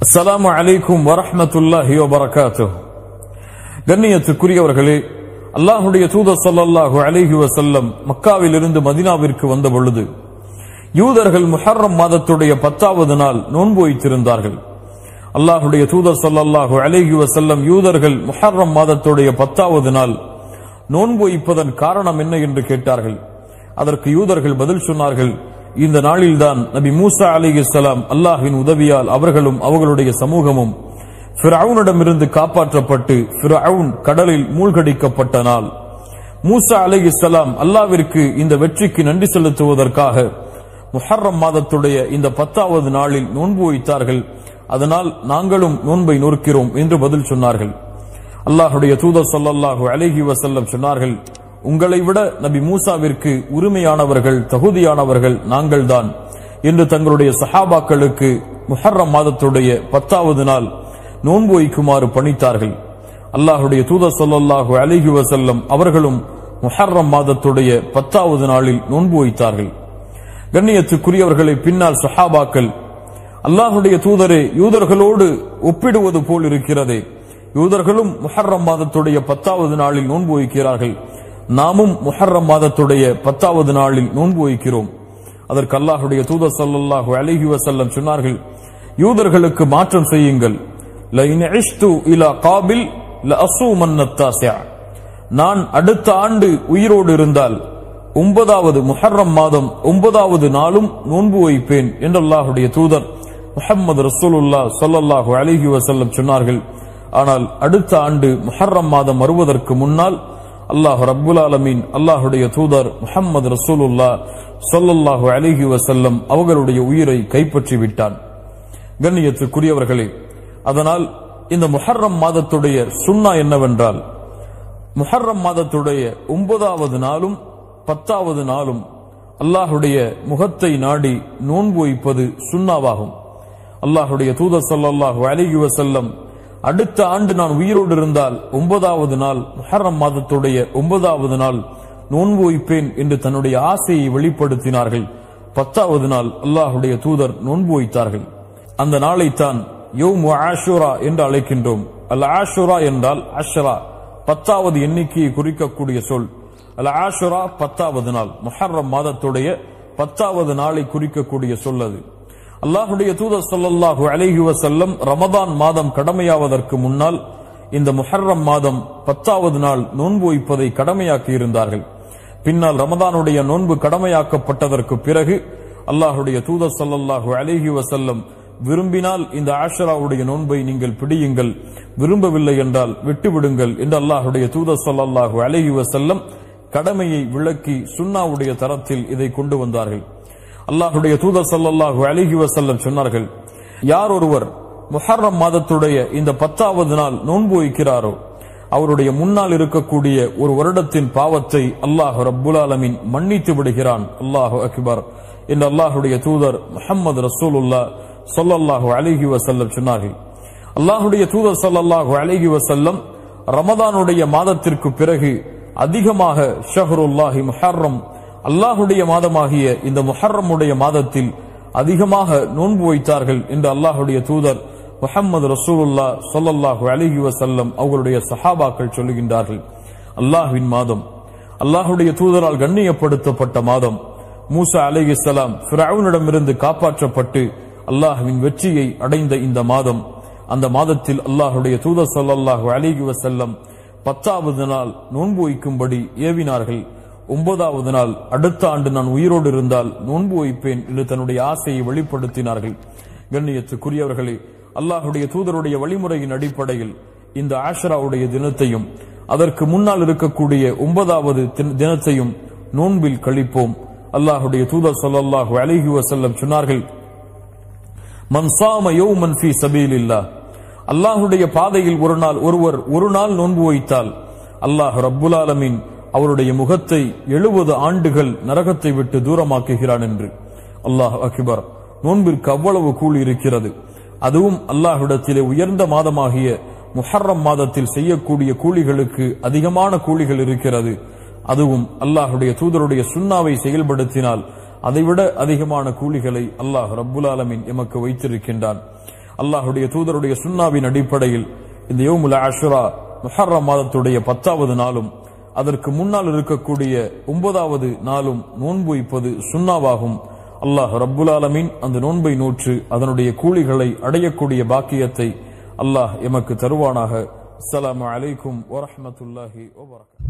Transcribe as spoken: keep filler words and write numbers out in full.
அஸ்ஸலாமு அலைக்கும் வரஹ்மத்துல்லாஹி வபரகாத்துஹு. கண்ணியத்துக்குரியவர்களே, அல்லாஹுடைய தூதர் ஸல்லல்லாஹு அலைஹி வஸல்லம் மக்காவில் இருந்து மதீனாவிற்கு வந்த பொழுது யூதர்கள் முஹர்ரம் மாதத்துடைய பத்தாவது நாள் நோன்பு வைத்திருந்தார்கள். அல்லாஹுடைய தூதர் ஸல்லல்லாஹு அலைஹி வஸல்லம் யூதர்கள் முஹர்ரம் மாதத்துடைய பத்தாவது நாள் நோன்பு வைப்பதன் காரணம் என்ன என்று கேட்டார்கள். அதற்கு யூதர்கள் பதில் சொன்னார்கள், இந்த நாளில்தான் நபி மூசா அலைஹிஸ்ஸலாம் அல்லாஹ்வின் உதவியால் அவர்களும் அவர்களுடைய சமூகமும் ஃபிரௌனிடமிருந்து காப்பாற்றப்பட்டு ஃபிரௌன் கடலில் மூழ்கடிக்கப்பட்ட நாள். மூசா அலைஹிஸ்ஸலாம் அல்லாஹ்விற்கு இந்த வெற்றிக்கு நன்றி செலுத்துவதற்காக முஹர்ரம் மாதத்துடைய இந்த பத்தாவது நாளில் நோன்பு வைத்தார்கள். அதனால் நாங்களும் நோன்பை நோக்கிறோம் என்று பதில் சொன்னார்கள். அல்லாஹுடைய தூதர் ஸல்லல்லாஹு அலைஹி வஸல்லம் சொன்னார்கள், உங்களை விட நபி மூசாவிற்கு உரிமையானவர்கள் தகுதியானவர்கள் நாங்கள்தான் என்று தங்களுடைய சஹாபாக்களுக்கு முஹர்ரம் மாதத்துடைய பத்தாவது நாள் நோன்பு வைக்குமாறு பணித்தார்கள். அல்லாஹுடைய தூதர் ஸல்லல்லாஹு அலைஹி வஸல்லம் அவர்களும் முஹர்ரம் மாதத்துடைய பத்தாவது நாளில் நோன்பு வைத்தார்கள். கண்ணியத்துக்குரியவர்களை, பின்னால் சஹாபாக்கள், அல்லாஹுடைய தூதரே, யூதர்களோடு ஒப்பிடுவது போல் இருக்கிறதே, யூதர்களும் முஹர்ரம் மாதத்துடைய பத்தாவது நாளில் நோன்பு வைக்கிறார்கள், நாமும் முஹர்ரம் மாதத்துடைய பத்தாவது நாளில் நோன்பு வைக்கிறோம். அதற்கு அல்லாஹுடைய தூதர் ஸல்லல்லாஹு அலைஹி வஸல்லம் சொன்னார்கள், யூதர்களுக்கு மாற்றம் செய்யுங்கள். லஇன் இஷ்து இலா காபில் லஅஸூமன் அத்தாஸிஅ, நான் அடுத்த ஆண்டு உயிரோடு இருந்தால் ஒன்பதாவது முஹர்ரம் மாதம் ஒன்பதாவது நாளும் நோன்பு வைப்பேன் என்று அல்லாஹுடைய தூதர் முஹம்மது ரசூலுல்லாஹ் ஸல்லல்லாஹு அலைஹி வஸல்லம் சொன்னார்கள். ஆனால் அடுத்த ஆண்டு முஹர்ரம் மாதம் வருவதற்கு முன்னால் அல்லாஹ் ரப்புல் ஆலமீன் அல்லாஹுடைய தூதர் முஹம்மது ரசூலுல்லாஹ் ஸல்லல்லாஹு அலைஹி வஸல்லம் அவர்களுடைய உயிரை கைப்பற்றி விட்டான். கண்ணியத்துக்குரியவர்களே, அதனால் இந்த முஹர்ரம் மாதத்துடைய சுன்னா என்னவென்றால், முஹர்ரம் மாதத்துடைய ஒன்பதாவது நாளும் பத்தாவது நாளும் அல்லாஹுடைய முகத்தை நாடி நோன்பு வைப்பது சுன்னாவாகும். அல்லாஹுடைய தூதர் ஸல்லல்லாஹு அலைஹி வஸல்லம் அடுத்த ஆண்டு நான் உயிரோடு இருந்தால் ஒன்பதாவது நாள் முஹர்ரம் மாதத்துடைய ஒன்பதாவது நாள் நோன்பு வைப்பேன் என்று தன்னுடைய ஆசையை வெளிப்படுத்தினார்கள். பத்தாவது நாள் அல்லாஹுடைய தூதர் நோன்பு வைத்தார்கள். அந்த நாளைத்தான் யௌமு ஆஷுரா என்று அழைக்கின்றோம். அல் ஆஷுரா என்றால் அஷ்ரா, பத்தாவது எண்ணிக்கையை குறிக்கக்கூடிய சொல். அல் ஆஷுரா பத்தாவது நாள், முஹர்ரம் மாதத்துடைய பத்தாவது நாளை குறிக்கக்கூடிய சொல் அது. அல்லாஹுடைய தூதர் ஸல்லல்லாஹு அலைஹி வஸல்லம் ரமதான் மாதம் கடமையாவதற்கு முன்னால் இந்த முஹர்ரம் மாதம் பத்தாவது நாள் நோன்பு வைப்பதை கடமையாக்கி இருந்தார்கள். பின்னால் ரமதானுடைய நோன்பு கடமையாக்கப்பட்டதற்கு பிறகு அல்லாஹுடைய தூதர் ஸல்லல்லாஹு அலைஹி வஸல்லம் விரும்பினால் இந்த ஆஷராவுடைய நோன்பை நீங்கள் பிடியுங்கள், விரும்பவில்லை என்றால் விட்டுவிடுங்கள் என்று அல்லாஹுடைய தூதர் ஸல்லல்லாஹு அலைஹி வஸல்லம் கடமையை விளக்கி சுன்னாவுடைய தரத்தில் இதை கொண்டு வந்தார்கள். அல்லாஹுடைய தூதர் ஸல்லல்லாஹு அலைஹி வஸல்லம் சொன்னார்கள், யார் ஒருவர் முஹர்ரம் மாதத்துடைய இந்த பத்தாவது நாள் நோன்பு வைக்கிறாரோ அவருடைய முன்னால் இருக்கக்கூடிய ஒரு வருடத்தின் பாவத்தை அல்லாஹ் ரப்புல் ஆலமீன் மன்னித்து விடுகிறான். அல்லாஹு அக்பர் என்று அல்லாஹுடைய தூதர் முஹம்மது ரசூலுல்லாஹ் ஸல்லல்லாஹு அலைஹி வஸல்லம் சொன்னார்கள். அல்லாஹுடைய தூதர் ஸல்லல்லாஹு அலைஹி வஸல்லம் ரமதானுடைய மாதத்திற்கு பிறகு அதிகமாக ஷஹ்ருல்லாஹி முஹர்ரம், அல்லாஹுடைய மாதமாகிய இந்த முஹர்ரமுடைய மாதத்தில் அதிகமாக நோன்பு வைத்தார்கள் என்று அல்லாஹுடைய தூதர் முஹம்மது ரசூலுல்லாஹ் ஸல்லல்லாஹு அலைஹி வஸல்லம் அவர்களுடைய சஹாபாக்கள் சொல்லுகின்றார்கள். அல்லாஹ்வின் மாதம், அல்லாஹுடைய தூதரால் கண்ணியப்படுத்தப்பட்ட மாதம், மூசா அலைஹிஸ்ஸலாம் ஃபிரௌனிடமிருந்து காப்பாற்றப்பட்டு அல்லாஹ்வின் வெற்றியை அடைந்த இந்த மாதம், அந்த மாதத்தில் அல்லாஹுடைய தூதர் ஸல்லல்லாஹு அலைஹி வஸல்லம் பத்தாவது நாள் நோன்பு வைக்கும்படி ஏவினார்கள். ஒன்பதாவது நாள் அடுத்த ஆண்டு நான் உயிரோடு இருந்தால் நோன்பு வைப்பேன் என்று தன்னுடைய ஆசையை வெளிப்படுத்தினார்கள். கண்ணியத்துக்குரியவர்களே, அல்லாஹுடைய தூதருடைய வழிமுறையின் அடிப்படையில் இந்த ஆஷராவுடைய தினத்தையும் அதற்கு முன்னால் இருக்கக்கூடிய ஒன்பதாவது தினத்தையும் நோன்பில் கழிப்போம். அல்லாஹுடைய தூதர் ஸல்லல்லாஹு அலைஹி வஸல்லம் சொன்னார்கள், மன் ஸாம யௌமன் ஃபீ ஸபீலில்லாஹ், அல்லாஹுடைய பாதையில் ஒரு நாள் ஒருவர் ஒரு நாள் நோன்பு வைத்தால் அல்லாஹ் ரப்புல் ஆலமீன் அவருடைய முகத்தை எழுபது ஆண்டுகள் நரகத்தை விட்டு தூரமாக்குகிறான் என்று. அல்லாஹ் அக்பர். நோன்பிற்கு அவ்வளவு கூலி இருக்கிறது. அதுவும் அல்லாஹ்விடத்திலே உயர்ந்த மாதமாகிய முஹர்ரம் மாதத்தில் செய்யக்கூடிய கூலிகளுக்கு அதிகமான கூலிகள் இருக்கிறது. அதுவும் அல்லாஹுடைய தூதருடைய சுன்னாவை செயல்படுத்தினால் அதைவிட அதிகமான கூலிகளை அல்லாஹ் ரப்புல் ஆலமீன் எமக்கு வைத்திருக்கின்றான். அல்லாஹுடைய தூதருடைய சுன்னாவின் அடிப்படையில் இந்த யௌமுல் ஆஷுரா முஹர்ரம் மாதத்துடைய பத்தாவது நாளும் அதற்கு முன்னால் இருக்கக்கூடிய ஒன்பதாவது நாளும் நோன்பு வைப்பது சுன்னாவாகும். அல்லாஹ் ரப்புல் ஆலமீன் அந்த நோன்பை நோற்று அதனுடைய கூலிகளை அடையக்கூடிய பாக்கியத்தை அல்லாஹ் எமக்கு தருவானாக. அஸ்ஸலாமு அலைக்கும் வரஹ்மத்துல்லாஹி வபரகாத்துஹு.